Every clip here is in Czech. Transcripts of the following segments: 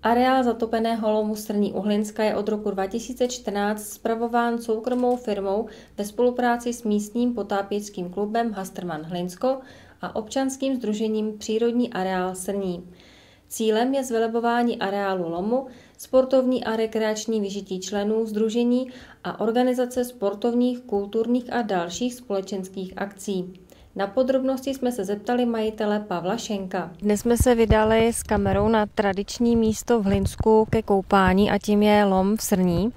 Areál zatopeného lomu Srní Uhlinska je od roku 2014 spravován soukromou firmou ve spolupráci s místním potápěčským klubem Hastrman Hlinsko a občanským sdružením Přírodní areál Srní. Cílem je zvelebování areálu lomu, sportovní a rekreační vyžití členů sdružení a organizace sportovních, kulturních a dalších společenských akcí. Na podrobnosti jsme se zeptali majitele Pavla Šenka. Dnes jsme se vydali s kamerou na tradiční místo v Hlinsku ke koupání a tím je lom v Srní.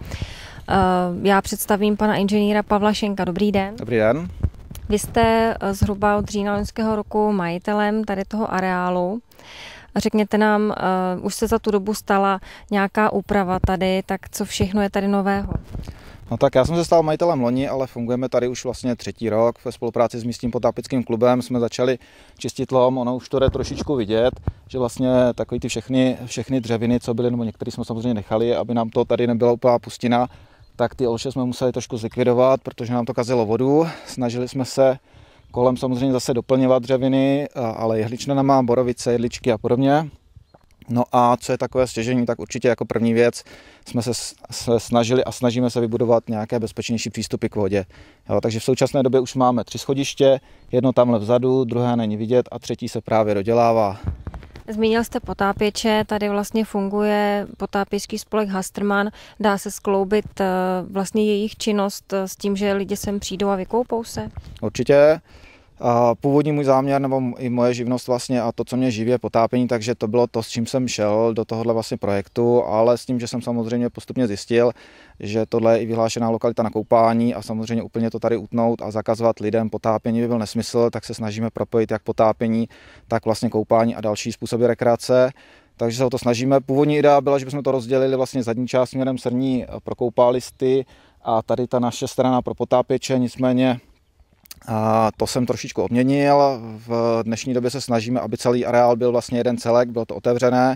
Já představím pana inženýra Pavla Šenka. Dobrý den. Dobrý den. Vy jste zhruba od října loňského roku majitelem tady toho areálu. Řekněte nám, už se za tu dobu stala nějaká úprava tady, tak co všechno je tady nového? No tak já jsem se stal majitelem loni, ale fungujeme tady už vlastně 3. rok. Ve spolupráci s místním potápěckým klubem jsme začali čistit lom. Ono už to jde trošičku vidět, že vlastně takový ty všechny dřeviny, co byly, nebo některé jsme samozřejmě nechali, aby nám to tady nebyla úplná pustina, tak ty olše jsme museli trošku zlikvidovat, protože nám to kazilo vodu. Snažili jsme se kolem samozřejmě zase doplňovat dřeviny, ale jehličnanama, borovice, jedličky a podobně. No a co je takové stěžení, tak určitě jako první věc jsme se snažili a snažíme se vybudovat nějaké bezpečnější přístupy k vodě. Jo, takže v současné době už máme 3 schodiště, jedno tamhle vzadu, druhé není vidět a třetí se právě dodělává. Zmínil jste potápěče, tady vlastně funguje potápěčský spolek Hastrman. Dá se skloubit vlastně jejich činnost s tím, že lidi sem přijdou a vykoupou se? Určitě. Původní můj záměr nebo i moje živnost vlastně a to, co mě živí, je potápění, takže to bylo to, s čím jsem šel do tohohle vlastně projektu, ale s tím, že jsem samozřejmě postupně zjistil, že tohle je i vyhlášená lokalita na koupání a samozřejmě úplně to tady utnout a zakazovat lidem potápění by byl nesmysl, tak se snažíme propojit jak potápění, tak vlastně koupání a další způsoby rekreace. Takže se o to snažíme. Původní idea byla, že bychom to rozdělili vlastně zadní část směrem Srní pro koupálisty a tady ta naše strana pro potápěče, nicméně a to jsem trošičku obměnil. V dnešní době se snažíme, aby celý areál byl vlastně jeden celek, bylo to otevřené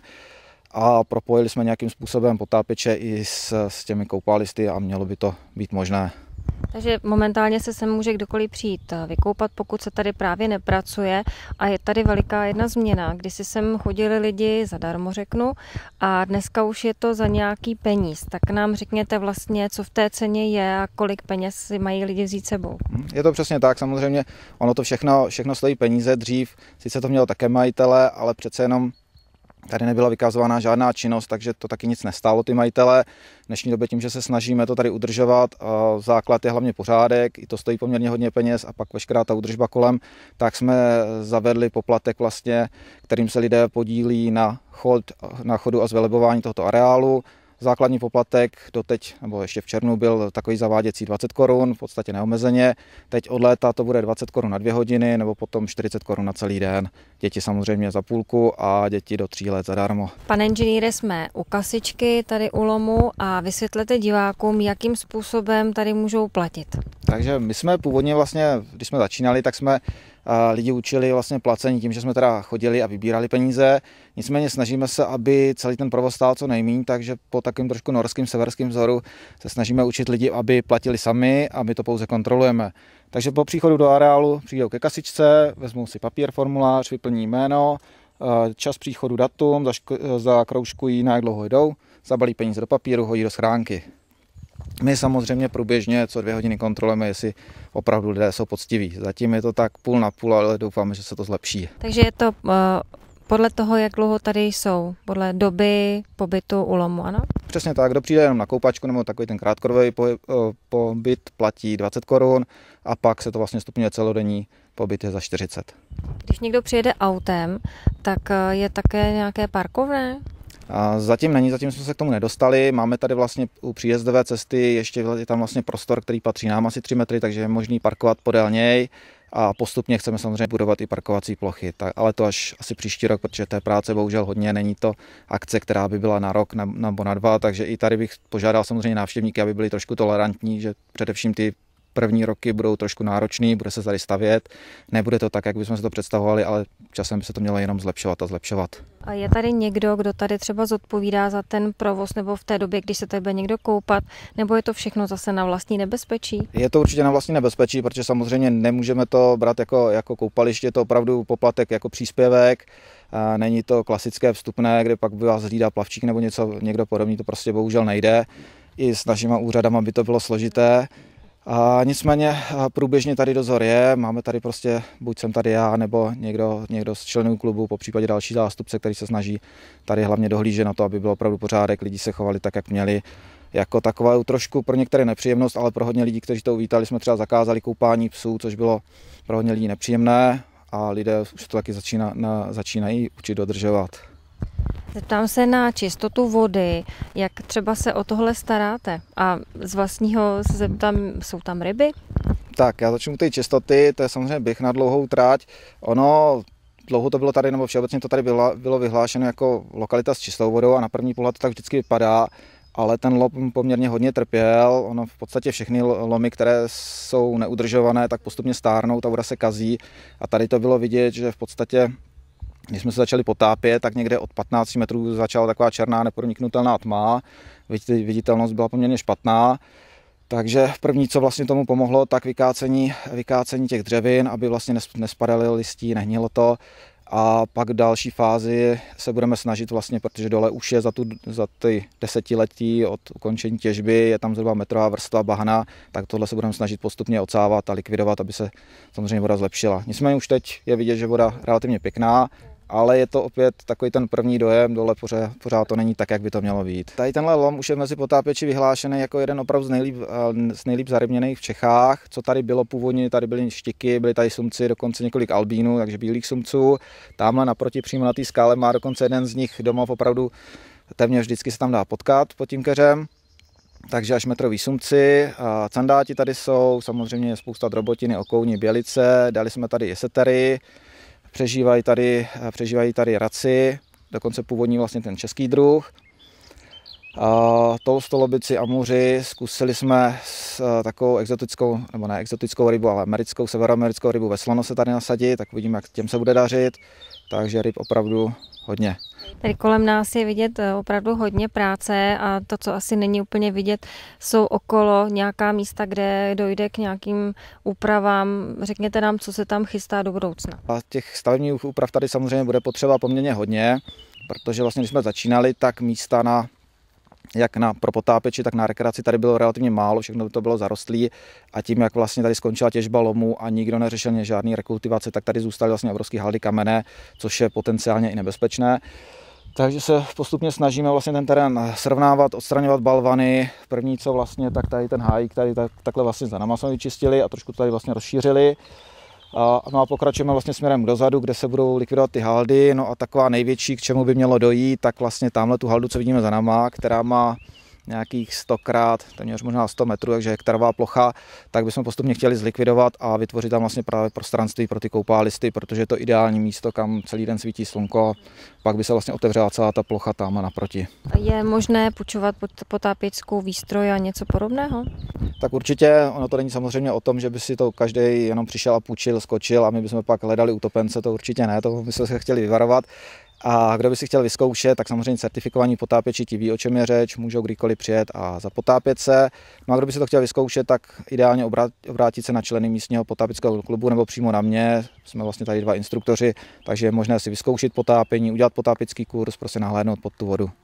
a propojili jsme nějakým způsobem potápěče i s těmi koupálisty a mělo by to být možné. Takže momentálně se sem může kdokoliv přijít vykoupat, pokud se tady právě nepracuje a je tady veliká jedna změna, kdy si sem chodili lidi zadarmo, řeknu, a dneska už je to za nějaký peníz. Tak nám řekněte vlastně, co v té ceně je a kolik peněz si mají lidi vzít sebou. Je to přesně tak, samozřejmě ono to všechno stojí peníze. Dřív sice to mělo také majitele, ale přece jenom tady nebyla vykazována žádná činnost, takže to taky nic nestálo ty majitele. V dnešní době tím, že se snažíme to tady udržovat, základ je hlavně pořádek, i to stojí poměrně hodně peněz a pak veškerá ta údržba kolem, tak jsme zavedli poplatek vlastně, kterým se lidé podílí na chodu a zvelebování tohoto areálu. Základní poplatek doteď, nebo ještě v červnu byl takový zaváděcí 20 korun, v podstatě neomezeně. Teď od léta to bude 20 korun na 2 hodiny, nebo potom 40 korun na celý den. Děti samozřejmě za půlku a děti do 3 let zadarmo. Pane inženýre, jsme u kasičky tady u lomu a vysvětlete divákům, jakým způsobem tady můžou platit. Takže my jsme původně vlastně, když jsme začínali, tak jsme lidi učili vlastně placení tím, že jsme teda chodili a vybírali peníze. Nicméně snažíme se, aby celý ten provoz stál co nejméně, takže po takovém trošku norském severském vzoru se snažíme učit lidi, aby platili sami a my to pouze kontrolujeme. Takže po příchodu do areálu přijdou ke kasičce, vezmou si papír, formulář, vyplní jméno, čas příchodu, datum, zakroužkují, na jak dlouho jdou, zabalí peníze do papíru, hodí do schránky. My samozřejmě průběžně co 2 hodiny kontrolujeme, jestli opravdu lidé jsou poctiví. Zatím je to tak půl na půl, ale doufáme, že se to zlepší. Takže je to podle toho, jak dlouho tady jsou, podle doby pobytu u lomu, ano? Přesně tak, kdo přijde jenom na koupačku nebo takový ten krátkodobý pobyt platí 20 korun a pak se to vlastně stupňuje celodenní pobyt je za 40. Když někdo přijede autem, tak je také nějaké parkovné? Zatím není, zatím jsme se k tomu nedostali. Máme tady vlastně u příjezdové cesty ještě je tam vlastně prostor, který patří nám asi 3 metry, takže je možný parkovat podél něj a postupně chceme samozřejmě budovat i parkovací plochy, ale to až asi příští rok, protože té práce bohužel hodně, není to akce, která by byla na rok nebo na 2, takže i tady bych požádal samozřejmě návštěvníky, aby byli trošku tolerantní, že především ty první roky budou trošku náročný, bude se tady stavět, nebude to tak, jak bychom si to představovali, ale časem by se to mělo jenom zlepšovat a zlepšovat. A je tady někdo, kdo tady třeba zodpovídá za ten provoz nebo v té době, když se tady bude někdo koupat, nebo je to všechno zase na vlastní nebezpečí? Je to určitě na vlastní nebezpečí, protože samozřejmě nemůžeme to brát jako koupaliště, je to opravdu poplatek jako příspěvek. Není to klasické vstupné, kde pak by vás hlídá plavčík nebo někdo podobný, to prostě bohužel nejde. I s našimi úřadama by to bylo složité. Nicméně průběžně tady dozor je, máme tady prostě, buď jsem tady já, nebo někdo z členů klubu, popřípadě další zástupce, který se snaží tady hlavně dohlížet na to, aby byl opravdu pořádek, lidi se chovali tak, jak měli. Jako taková trošku pro některé nepříjemnost, ale pro hodně lidí, kteří to uvítali, jsme třeba zakázali koupání psů, což bylo pro hodně lidí nepříjemné a lidé už to taky začínají učit dodržovat. Zeptám se na čistotu vody, jak třeba se o tohle staráte? A z vlastního se zeptám, jsou tam ryby? Tak, já začnu ty čistoty, to je samozřejmě běh na dlouhou tráť. Ono dlouho to bylo tady, nebo všeobecně to tady bylo vyhlášeno jako lokalita s čistou vodou a na první pohled to tak vždycky vypadá, ale ten lom poměrně hodně trpěl. Ono v podstatě všechny lomy, které jsou neudržované, tak postupně stárnou, ta voda se kazí a tady to bylo vidět, že v podstatě když jsme se začali potápět, tak někde od 15 metrů začala taková černá neproniknutelná tma, viditelnost byla poměrně špatná, takže první, co vlastně tomu pomohlo, tak vykácení těch dřevin, aby vlastně nespadaly listí, nehnilo to. A pak v další fázi se budeme snažit vlastně, protože dole už je za ty desetiletí od ukončení těžby, je tam zhruba metrová vrstva bahna, tak tohle se budeme snažit postupně odsávat a likvidovat, aby se samozřejmě voda zlepšila. Nicméně už teď je vidět, že voda relativně pěkná, ale je to opět takový ten první dojem, dole pořád to není tak, jak by to mělo být. Tady tenhle lom už je mezi potápěči vyhlášený jako jeden opravdu z nejlíp zarybněných v Čechách. Co tady bylo původně, tady byly štiky, byly tady sumci, dokonce několik albínů, takže bílých sumců. Tamhle naproti přímo na té skále má dokonce jeden z nich domov, opravdu téměř vždycky se tam dá potkat pod tím keřem. Takže až metrový sumci, candáti tady jsou, samozřejmě spousta drobotiny, okouní, bělice, dali jsme tady i setery. Přežívají tady raci, dokonce původní vlastně ten český druh. Tolstolobici, amuři, zkusili jsme s takovou exotickou, nebo ne exotickou rybu, ale severoamerickou rybu veslano se tady nasadit, tak uvidíme, jak těm se bude dařit, takže ryb opravdu hodně. Tady kolem nás je vidět opravdu hodně práce a to, co asi není úplně vidět, jsou okolo nějaká místa, kde dojde k nějakým úpravám. Řekněte nám, co se tam chystá do budoucna. A těch stavebních úprav tady samozřejmě bude potřeba poměrně hodně, protože vlastně, když jsme začínali, tak místa pro potápěči, tak na rekreaci tady bylo relativně málo, všechno to bylo zarostlé a tím, jak vlastně tady skončila těžba lomu a nikdo neřešil žádný rekultivace, tak tady zůstaly vlastně obrovský haldy kamene, což je potenciálně i nebezpečné. Takže se postupně snažíme vlastně ten terén srovnávat, odstraňovat balvany. První co vlastně, tak tady ten hájík, tady takhle vlastně za náma jsme vyčistili a trošku tady vlastně rozšířili. No a pokračujeme vlastně směrem dozadu, kde se budou likvidovat ty haldy. No a taková největší, k čemu by mělo dojít, tak vlastně tamhle tu haldu, co vidíme za náma, která má nějakých 100x, téměř možná 100 metrů, takže hektarová plocha, tak bychom postupně chtěli zlikvidovat a vytvořit tam vlastně právě prostranství pro ty koupálisty, protože je to ideální místo, kam celý den svítí slunko, pak by se vlastně otevřela celá ta plocha tam naproti. Je možné půjčovat potápěčskou výstroj a něco podobného? Tak určitě, ono to není samozřejmě o tom, že by si to každý jenom přišel a půjčil, skočil a my bychom pak hledali utopence, to určitě ne, to bychom se chtěli vyvarovat. A kdo by si chtěl vyzkoušet, tak samozřejmě certifikovaní potápěči ti ví, o čem je řeč, můžou kdykoliv přijet a zapotápět se. No a kdo by si to chtěl vyzkoušet, tak ideálně obrátit se na členy místního potápěckého klubu nebo přímo na mě. Jsme vlastně tady 2 instruktoři, takže je možné si vyzkoušet potápění, udělat potápěcký kurz, prostě nahlédnout pod tu vodu.